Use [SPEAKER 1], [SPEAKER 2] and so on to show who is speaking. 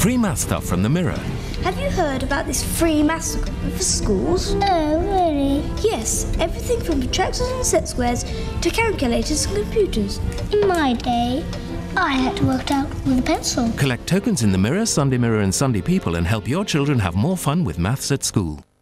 [SPEAKER 1] Free math stuff from the Mirror.
[SPEAKER 2] Have you heard about this free maths equipment for schools?
[SPEAKER 3] Oh, really?
[SPEAKER 2] Yes, everything from protractors and set squares to calculators and computers.
[SPEAKER 3] In my day, I had to work it out with a pencil.
[SPEAKER 1] Collect tokens in the Mirror, Sunday Mirror and Sunday People and help your children have more fun with maths at school.